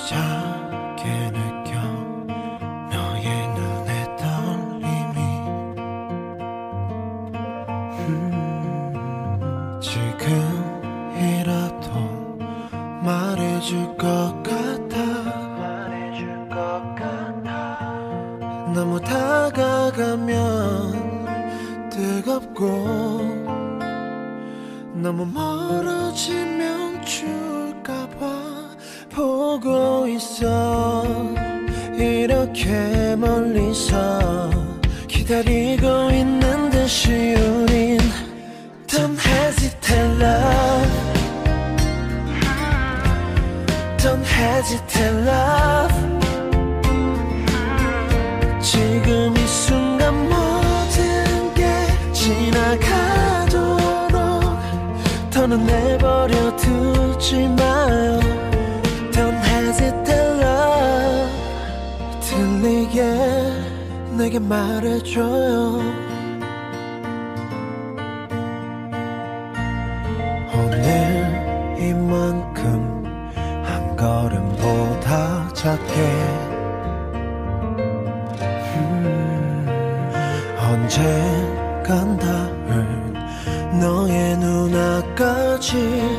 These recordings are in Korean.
시작에 느껴 너의 눈에 떨림이 지금이라도 말해줄 것 같아 너무 다가가면 뜨겁고 너무 멀어지면 추울까봐 보고 있어 이렇게 멀리서 기다리고 있는 듯이 우린 Don't hesitate love Don't hesitate love 지금 이 순간 모든 게 지나가도록 더는 내버려 두지 마요 Don't hesitate love 들리게 내게 말해줘요 오늘 이만큼 한 걸음보다 작게 언젠간 닿을 너의 눈앞까지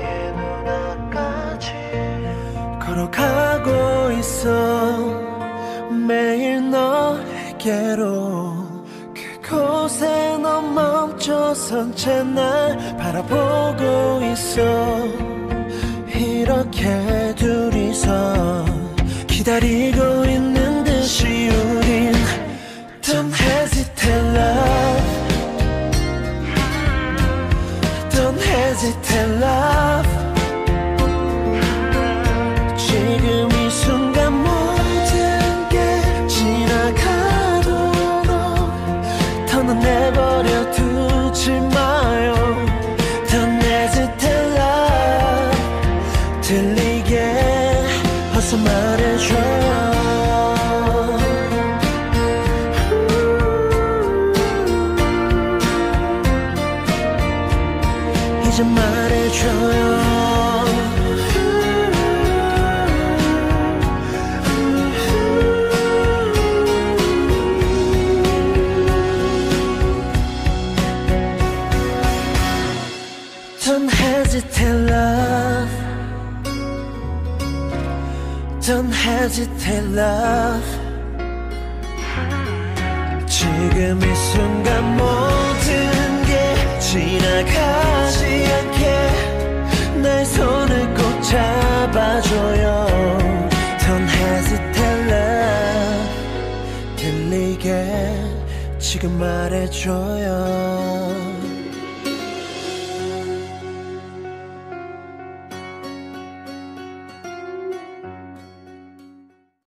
걸어가고 있어 매일 너에게로 그곳에 너 멈춰선 채 날 바라보고 있어 이렇게 둘이서 기다리고 있는 듯이 우린 Don't hesitate love Don't hesitate love 지금 이 순간 모든 게 지나가도록 더는 내버려 두지 마요 Don't hesitate love 들리게 어서 말해줘요 이제 말해줘요 Don't hesitate love Don't hesitate love 지금 이 순간 모든 게 지나가지 않게 내 손을 꼭 잡아줘요 Don't hesitate love 들리게 지금 말해줘요